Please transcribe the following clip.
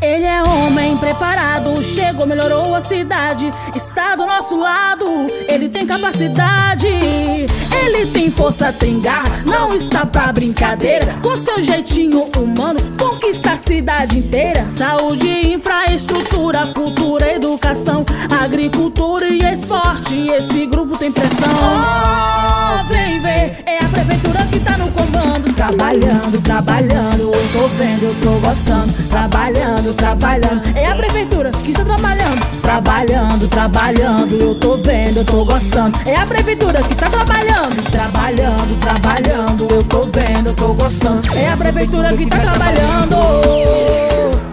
Ele é homem preparado, chegou, melhorou a cidade, está do nosso lado, ele tem capacidade. Ele tem força, tem garra, não está pra brincadeira. Com seu jeitinho humano, conquista a cidade inteira. Saúde, infraestrutura, cultura, educação, agricultura e esporte, esse grupo tem pressão. Oh, vem ver, é a prefeitura que tá no comando. Trabalhando, trabalhando, eu tô vendo, eu tô gostando. Trabalhando, trabalhando, é a prefeitura que está trabalhando. Trabalhando, trabalhando, eu tô vendo, eu tô gostando. É a prefeitura que está trabalhando. Trabalhando, trabalhando, eu tô vendo, eu tô gostando. É a prefeitura que está trabalhando.